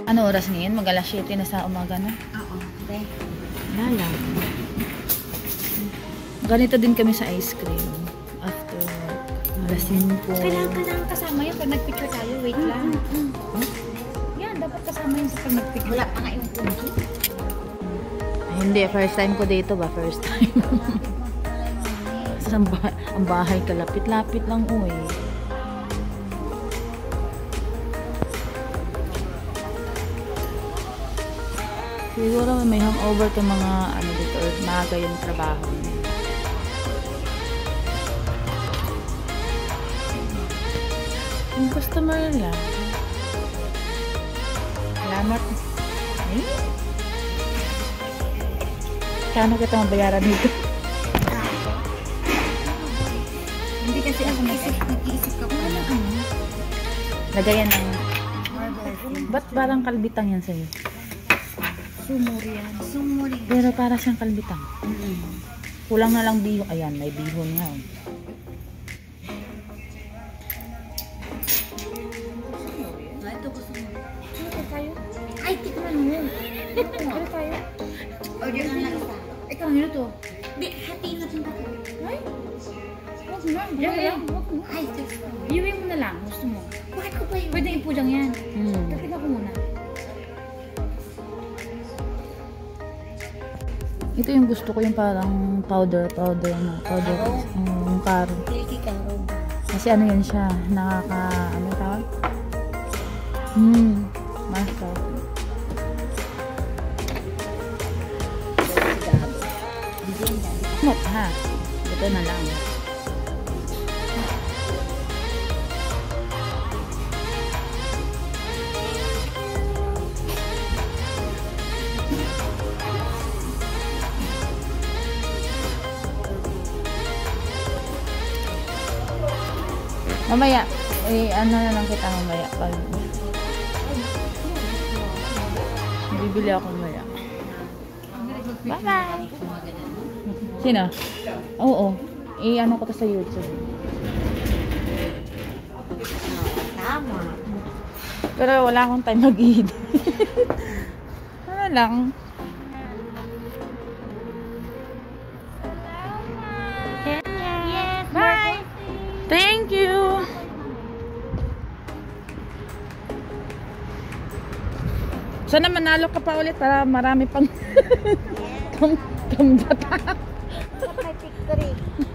Ano oras ngayon? Mag-alas 7 na sa umaga na? Oo. Okay. Lala. Ganito din kami sa ice cream. After alas 5. Kailangan kasama yun pag nagpicture tayo. Wait lang. Yan, dapat kasama yun sa pag nagpicture. Wala pa nga yung punti. Hindi, first time ko dito ba? First time. Ang bahay kalapit-lapit lang eh. Siguro may hangover ka mga ano dito or maaga yung trabaho. Yung customer lang. Salamat. Ay? Kano kita mabayaran dito? Hindi kasi ako nag-iisip ka kung ano. Lagayan ng... Ba't parang kalbitang yan sa'yo? Sumur yan. Sumur yan. Pero para siyang kalbitang. Kulang na lang bihon. Ayan, may bihon nga. Ito gusto mo. Ito tayo? Ay, tikman mo. Ito tayo? Order na lang isa. Ikaw, ano to? Hindi, hatiin natin ka. Ay? Huwag na. Huwag mo. Ay, iuwi mo na lang. Gusto mo. Bakit ko pa yun? Pwede ipudang yan. Tatignan ko muna. Ito yung gusto ko, yung parang powder na. Powder. Karo. Kasi ano yan siya. Ano tawag? Master. Mot ha. Ito na lang. Mamaya, ano na lang kita mamaya. Bibili ako mamaya. Bye-bye! Sino? Oo. Ano ko to sa YouTube. Tama. Pero wala akong time mag-eat. Ano lang. Yes, bye! Thank you! Sana manalo ka pa ulit para marami pang kambata. May victory.